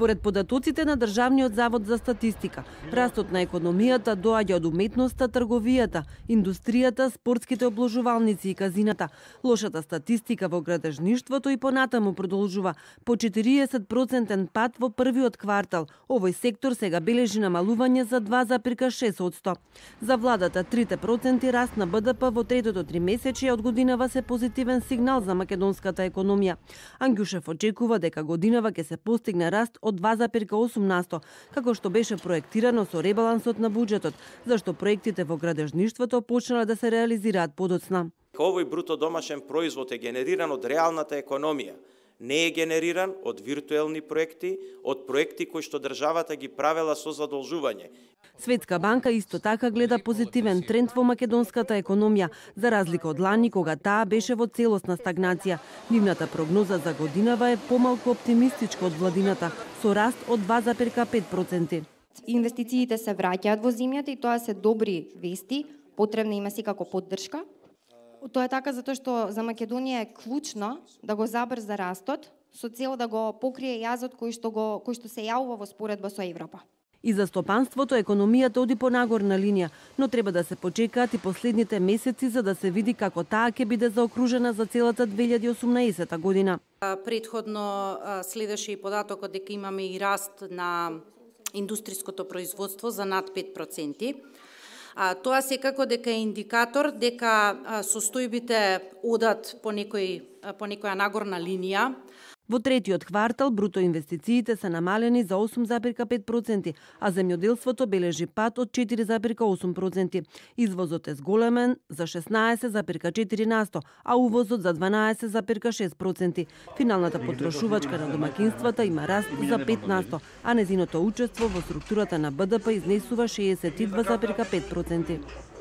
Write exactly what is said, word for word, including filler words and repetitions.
Според податоците на Државниот завод за статистика, растот на економијата доаѓа од уметноста, трговијата, индустријата, спортските обложувалници и казината. Лошата статистика во градежништвото и понатаму продолжува. По четириесет проценти пат во првиот квартал. Овој сектор сега бележи намалување за два зарез шест одсто. За владата трите проценти раст на Б Д П во третото тримесечие од годинава се позитивен сигнал за македонската економија. Ангјушев очекува дека годинава ќе се постигне раст од два зарез осум насто, како што беше проектирано со ребалансот на буџетот, зашто проектите во градежништвото почнале да се реализираат подоцна. Овој бруто домашен производ е генериран од реалната економија, не е генериран од виртуелни проекти, од проекти кои што државата ги правела со задолжување. Светска банка исто така гледа позитивен тренд во македонската економија, за разлика од лани кога таа беше во целосна стагнација. Нивната прогноза за годинава е помалку оптимистичка од владината, со раст од два зарез пет проценти. Инвестициите се враќаат во земјата и тоа се добри вести, потребна има секако поддршка. Тоа е така затоа што за Македонија е клучно да го забрза растот со цел да го покрие јазот кој што го кој што се јавува во споредба со Европа. И за стопанството економијата оди по нагорна линија, но треба да се почекаат и последните месеци за да се види како таа ќе биде заокружена за целата две илјади и осумнаесета година. Претходно следеше и податокот дека имаме и раст на индустриското производство за над пет проценти. А, тоа секако дека е индикатор дека состојбите одат по некој по некоја нагорна линија. Во третиот квартал бруто инвестициите се намалени за осум зарез пет проценти, а земјоделството бележи пат од четири зарез осум проценти. Извозот е зголемен за шеснаесет зарез четири насто, а увозот за дванаесет зарез шест проценти. Финалната потрошувачка на домакинствата има раст за пет насто, а незиното учество во структурата на Б Д П изнесува шеесет и два зарез пет проценти.